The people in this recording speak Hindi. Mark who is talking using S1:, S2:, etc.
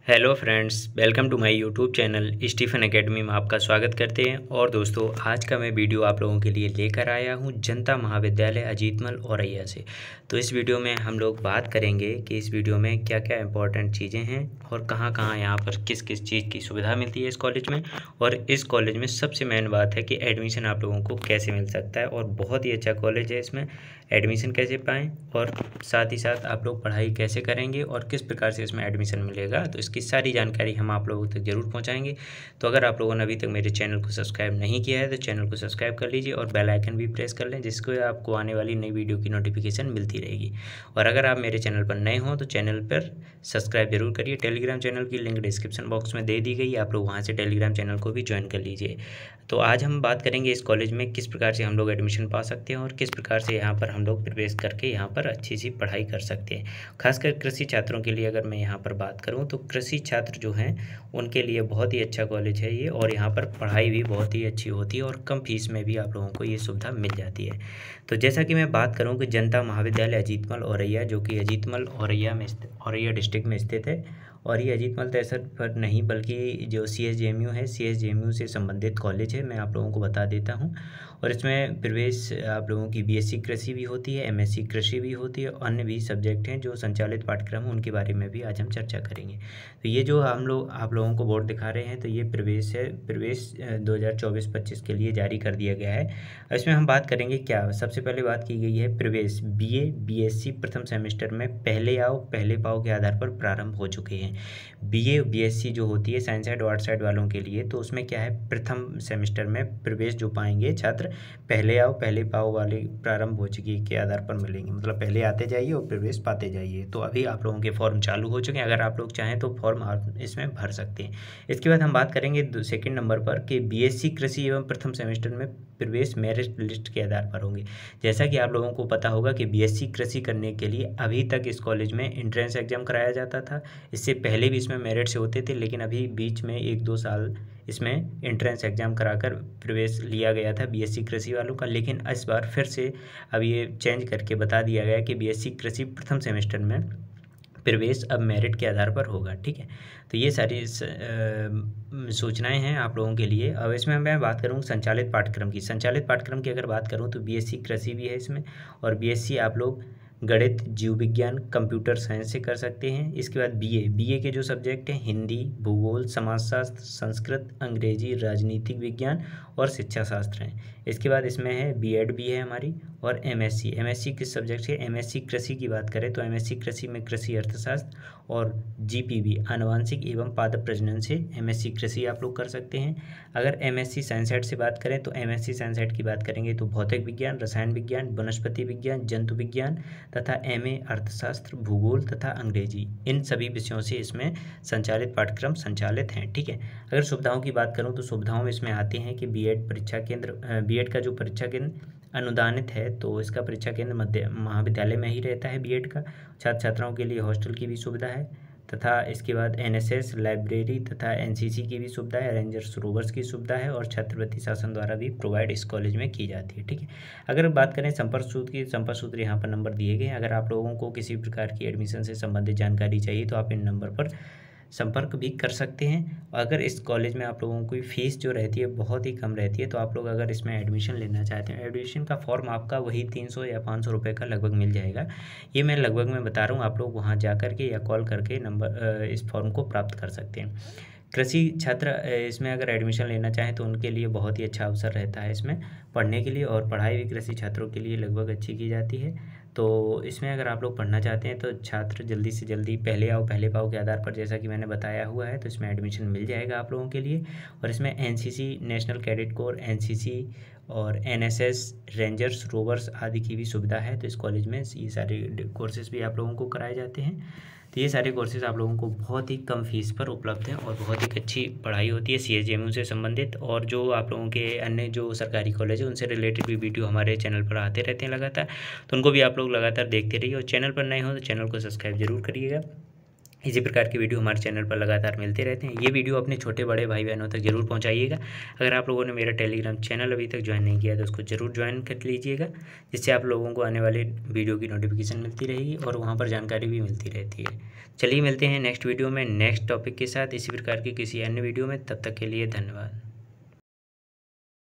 S1: Hello friends, welcome to my YouTube channel Stephen academy में आपका स्वागत करते हैं। और दोस्तों, आज का मैं वीडियो आप लोगों के लिए लेकर आया हूं जनता महाविद्यालय अजीतमल औरैया से। तो इस वीडियो में हम लोग बात करेंगे कि इस वीडियो में क्या क्या इंपॉर्टेंट चीज़ें हैं और कहां यहाँ पर किस किस चीज़ की सुविधा मिलती है इस कॉलेज में। और इस कॉलेज में सबसे मेन बात है कि एडमिशन आप लोगों को कैसे मिल सकता है, और बहुत ही अच्छा कॉलेज है, इसमें एडमिशन कैसे पाएँ और साथ ही साथ आप लोग पढ़ाई कैसे करेंगे और किस प्रकार से इसमें एडमिशन मिलेगा। तो इसकी सारी जानकारी हम आप लोगों तक ज़रूर पहुंचाएंगे। तो अगर आप लोगों ने अभी तक मेरे चैनल को सब्सक्राइब नहीं किया है तो चैनल को सब्सक्राइब कर लीजिए और बेल आइकन भी प्रेस कर लें, जिसको आपको आने वाली नई वीडियो की नोटिफिकेशन मिलती रहेगी। और अगर आप मेरे चैनल पर नए हों तो चैनल पर सब्सक्राइब जरूर करिए। टेलीग्राम चैनल की लिंक डिस्क्रिप्शन बॉक्स में दे दी गई, आप लोग वहाँ से टेलीग्राम चैनल को भी ज्वाइन कर लीजिए। तो आज हम बात करेंगे इस कॉलेज में किस प्रकार से हम लोग एडमिशन पा सकते हैं और किस प्रकार से यहाँ पर हम लोग प्रवेश करके यहाँ पर अच्छी सी पढ़ाई कर सकते हैं। खासकर कृषि छात्रों के लिए अगर मैं यहाँ पर बात करूँ तो कृषि छात्र जो हैं उनके लिए बहुत ही अच्छा कॉलेज है ये, और यहाँ पर पढ़ाई भी बहुत ही अच्छी होती है और कम फीस में भी आप लोगों को ये सुविधा मिल जाती है। तो जैसा कि मैं बात करूँ कि जनता महाविद्यालय अजीतमल औरैया, जो कि अजीतमल औरैया में औरैया डिस्ट्रिक्ट में स्थित है। और ये अजीतमल तहसील पर नहीं बल्कि जो CSJMU है, CSJMU से संबंधित कॉलेज है, मैं आप लोगों को बता देता हूँ। और इसमें प्रवेश आप लोगों की BSc कृषि भी होती है, MSc कृषि भी होती है, और अन्य भी सब्जेक्ट हैं जो संचालित पाठ्यक्रम, उनके बारे में भी आज हम चर्चा करेंगे। तो ये जो हम लोग आप लोगों को बोर्ड दिखा रहे हैं, तो ये प्रवेश है, प्रवेश 2024-25 के लिए जारी कर दिया गया है। इसमें हम बात करेंगे क्या, सबसे पहले बात की गई है प्रवेश BA BSc प्रथम सेमेस्टर में पहले आओ पहले पाओ के आधार पर प्रारंभ हो चुके हैं। BA BSc जो होती है साइंस साइड और आर्ट साइड वालों के लिए, तो उसमें क्या है, प्रथम सेमेस्टर में प्रवेश जो पाएंगे छात्र पहले आओ पहले पाओ वाले प्रारंभ हो चुकी के आधार पर मिलेंगे, मतलब पहले आते जाइए और प्रवेश पाते जाइए। तो अभी आप लोगों के फॉर्म चालू हो चुके हैं, अगर आप लोग चाहें तो फॉर्म आप इसमें भर सकते हैं। इसके बाद हम बात करेंगे सेकंड नंबर पर कि BSc कृषि एवं प्रथम सेमेस्टर में प्रवेश मेरिट लिस्ट के आधार पर होंगे। जैसा कि आप लोगों को पता होगा कि BSc कृषि करने के लिए अभी तक इस कॉलेज में एंट्रेंस एग्जाम कराया जाता था। इससे पहले भी इसमें मेरिट से होते थे, लेकिन अभी बीच में 1-2 साल इसमें एंट्रेंस एग्जाम कराकर प्रवेश लिया गया था BSc कृषि वालों का। लेकिन इस बार फिर से अब ये चेंज करके बता दिया गया कि BSc कृषि प्रथम सेमेस्टर में प्रवेश अब मेरिट के आधार पर होगा। ठीक है, तो ये सारी सूचनाएं हैं आप लोगों के लिए। अब इसमें मैं बात करूँ संचालित पाठ्यक्रम की। संचालित पाठ्यक्रम की अगर बात करूँ तो BSc कृषि भी है इसमें, और BSc आप लोग गणित, जीव विज्ञान, कंप्यूटर साइंस से कर सकते हैं। इसके बाद BA के जो सब्जेक्ट हैं हिंदी, भूगोल, समाजशास्त्र, संस्कृत, अंग्रेजी, राजनीतिक विज्ञान और शिक्षा शास्त्र हैं। इसके बाद इसमें है B.Ed भी है हमारी, और MSc किस सब्जेक्ट से, MSc कृषि की बात करें तो MSc कृषि में कृषि अर्थशास्त्र और GPB आनुवांशिक एवं पादप प्रजनन से MSc कृषि आप लोग कर सकते हैं। अगर MSc साइंस साइड से बात करें तो MSc साइंस साइड की बात करेंगे तो भौतिक विज्ञान, रसायन विज्ञान, वनस्पति विज्ञान, जंतु विज्ञान तथा MA अर्थशास्त्र, भूगोल तथा अंग्रेजी, इन सभी विषयों से इसमें संचालित पाठ्यक्रम संचालित हैं। ठीक है, अगर सुविधाओं की बात करूं तो सुविधाओं में इसमें आते हैं कि B.Ed परीक्षा केंद्र, B.Ed का जो परीक्षा केंद्र अनुदानित है, तो इसका परीक्षा केंद्र मध्य महाविद्यालय में ही रहता है B.Ed का। छात्र छात्राओं के लिए हॉस्टल की भी सुविधा है, तथा इसके बाद NSS, लाइब्रेरी तथा NCC की भी सुविधा है, रेंजर्स रोवर्स की सुविधा है, और छात्रवृत्ति शासन द्वारा भी प्रोवाइड इस कॉलेज में की जाती है। ठीक है, अगर बात करें संपर्क सूत्र की, संपर्क सूत्र यहाँ पर नंबर दिए गए हैं। अगर आप लोगों को किसी प्रकार की एडमिशन से संबंधित जानकारी चाहिए तो आप इन नंबर पर संपर्क भी कर सकते हैं। अगर इस कॉलेज में आप लोगों की फ़ीस जो रहती है बहुत ही कम रहती है, तो आप लोग अगर इसमें एडमिशन लेना चाहते हैं, एडमिशन का फॉर्म आपका वही 300 या 500 रुपये का लगभग मिल जाएगा। ये मैं लगभग मैं बता रहा हूँ, आप लोग वहाँ जा कर के या कॉल करके नंबर इस फॉर्म को प्राप्त कर सकते हैं। कृषि छात्र इसमें अगर एडमिशन लेना चाहें तो उनके लिए बहुत ही अच्छा अवसर रहता है इसमें पढ़ने के लिए, और पढ़ाई भी कृषि छात्रों के लिए लगभग अच्छी की जाती है। तो इसमें अगर आप लोग पढ़ना चाहते हैं तो छात्र जल्दी से जल्दी पहले आओ पहले पाओ के आधार पर, जैसा कि मैंने बताया हुआ है, तो इसमें एडमिशन मिल जाएगा आप लोगों के लिए। और इसमें NCC national cadet corps, NCC और NSS, रेंजर्स रोवर्स आदि की भी सुविधा है। तो इस कॉलेज में ये सारे कोर्सेज भी आप लोगों को कराए जाते हैं। तो ये सारे कोर्सेज आप लोगों को बहुत ही कम फीस पर उपलब्ध हैं और बहुत ही अच्छी पढ़ाई होती है CSJMU से संबंधित। और जो आप लोगों के अन्य जो सरकारी कॉलेज है उनसे रिलेटेड भी वीडियो हमारे चैनल पर आते रहते हैं लगातार, तो उनको भी आप लोग लगातार देखते रहिए। और चैनल पर नए हो तो चैनल को सब्सक्राइब जरूर करिएगा। इसी प्रकार की वीडियो हमारे चैनल पर लगातार मिलते रहते हैं। ये वीडियो अपने छोटे बड़े भाई बहनों तक जरूर पहुंचाइएगा। अगर आप लोगों ने मेरा टेलीग्राम चैनल अभी तक ज्वाइन नहीं किया तो उसको ज़रूर ज्वाइन कर लीजिएगा, जिससे आप लोगों को आने वाले वीडियो की नोटिफिकेशन मिलती रहेगी और वहाँ पर जानकारी भी मिलती रहती है। चलिए मिलते हैं नेक्स्ट वीडियो में नेक्स्ट टॉपिक के साथ इसी प्रकार की किसी अन्य वीडियो में। तब तक के लिए धन्यवाद।